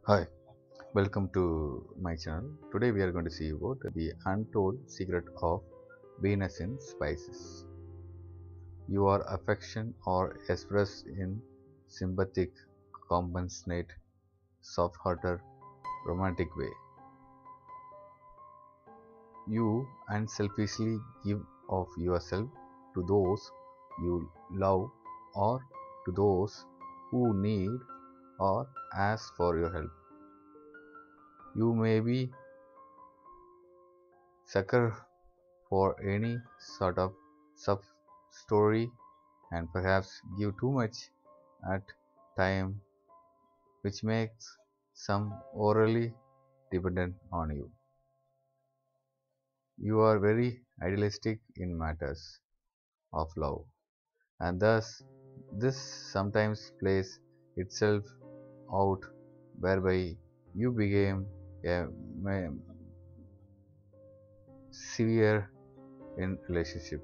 Hi, welcome to my channel. Today we are going to see about the untold secret of Venus in spices. Your affection are expressed in sympathetic, compassionate, soft-hearted, romantic way. You unselfishly give of yourself to those you love or to those who need or ask for your help. You may be sucker for any sort of sub story and perhaps give too much at time, which makes some orally dependent on you. You are very idealistic in matters of love, and thus this sometimes plays itself out whereby you became a severe in relationship.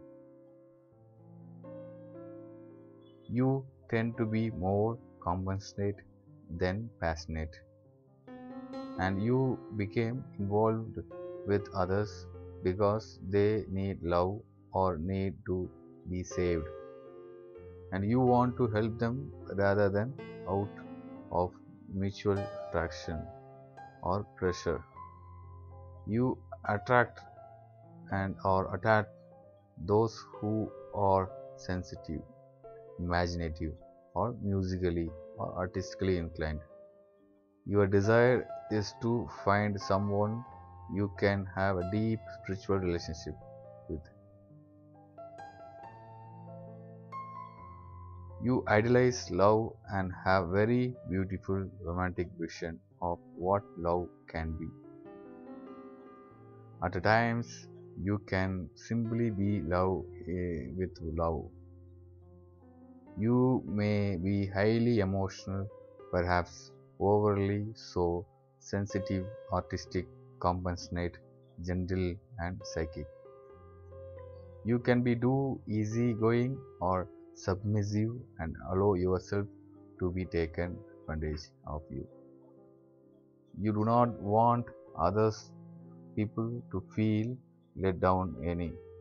You tend to be more compassionate than passionate, and you became involved with others because they need love or need to be saved, and you want to help them rather than out of mutual attraction or pressure. You attract and or attack those who are sensitive, imaginative, or musically or artistically inclined. Your desire is to find someone you can have a deep spiritual relationship with. You idealize love and have very beautiful romantic vision of what love can be. At times, you can simply be love with love. You may be highly emotional, perhaps overly so, sensitive, artistic, compassionate, gentle, and psychic. You can be too easygoing or submissive and allow yourself to be taken advantage of you. You do not want others people to feel let down any.